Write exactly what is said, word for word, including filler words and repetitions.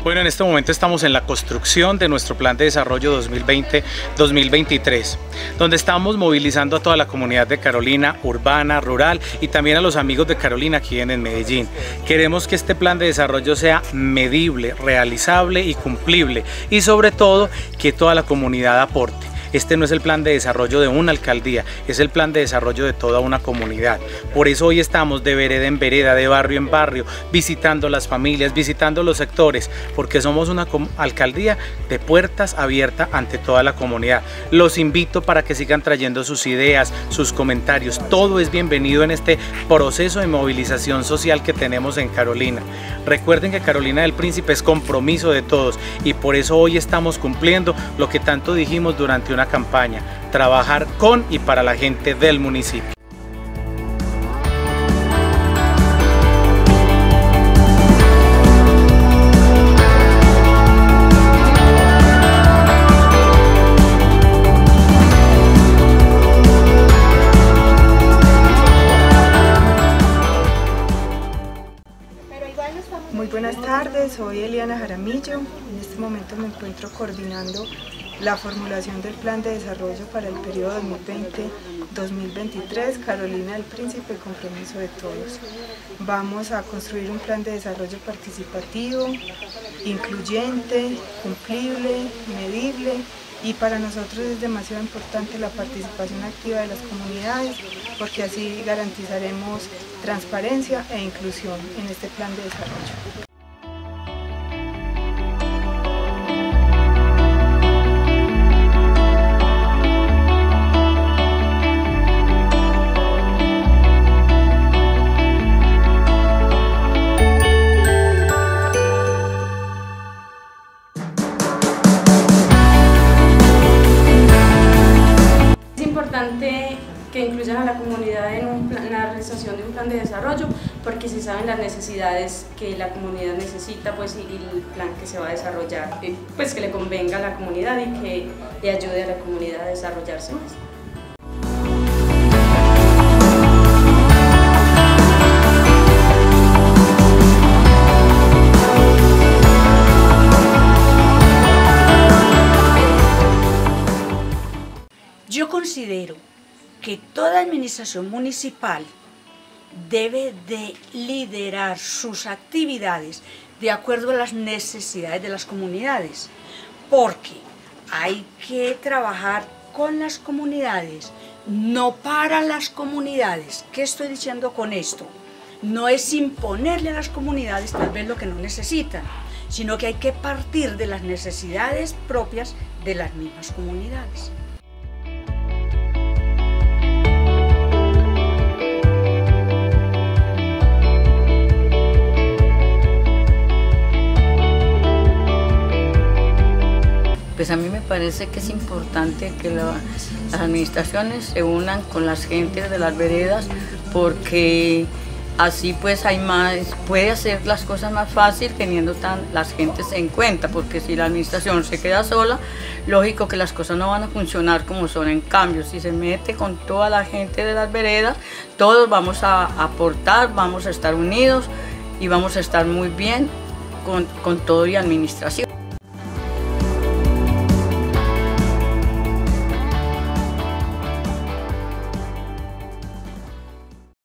Bueno, en este momento estamos en la construcción de nuestro plan de desarrollo dos mil veinte dos mil veintitrés, donde estamos movilizando a toda la comunidad de Carolina, urbana, rural, y también a los amigos de Carolina aquí en Medellín. Queremos que este plan de desarrollo sea medible, realizable y cumplible, y sobre todo que toda la comunidad aporte. Este no es el plan de desarrollo de una alcaldía, es el plan de desarrollo de toda una comunidad. Por eso hoy estamos de vereda en vereda, de barrio en barrio, visitando las familias, visitando los sectores, porque somos una alcaldía de puertas abiertas ante toda la comunidad. Los invito para que sigan trayendo sus ideas, sus comentarios. Todo es bienvenido en este proceso de movilización social que tenemos en Carolina. Recuerden que Carolina del Príncipe es compromiso de todos, y por eso hoy estamos cumpliendo lo que tanto dijimos durante una campaña: trabajar con y para la gente del municipio. Muy buenas tardes, soy Eliana Jaramillo. En este momento me encuentro coordinando la formulación del plan de desarrollo para el periodo dos mil veinte dos mil veintitrés, Carolina del Príncipe, compromiso de todos. Vamos a construir un plan de desarrollo participativo, incluyente, cumplible, medible, y para nosotros es demasiado importante la participación activa de las comunidades, porque así garantizaremos transparencia e inclusión en este plan de desarrollo. Es importante que incluyan a la comunidad en, un plan, en la realización de un plan de desarrollo, porque se saben las necesidades que la comunidad necesita, pues, y el plan que se va a desarrollar, pues que le convenga a la comunidad y que le ayude a la comunidad a desarrollarse más. Yo considero que toda administración municipal debe de liderar sus actividades de acuerdo a las necesidades de las comunidades, porque hay que trabajar con las comunidades, no para las comunidades. ¿Qué estoy diciendo con esto? No es imponerle a las comunidades tal vez lo que no necesitan, sino que hay que partir de las necesidades propias de las mismas comunidades. Pues a mí me parece que es importante que la, las administraciones se unan con las gentes de las veredas, porque así pues hay más, puede hacer las cosas más fácil teniendo tan, las gentes en cuenta, porque si la administración se queda sola, lógico que las cosas no van a funcionar como son. En cambio, si se mete con toda la gente de las veredas, todos vamos a aportar, vamos a estar unidos y vamos a estar muy bien con, con todo y administración.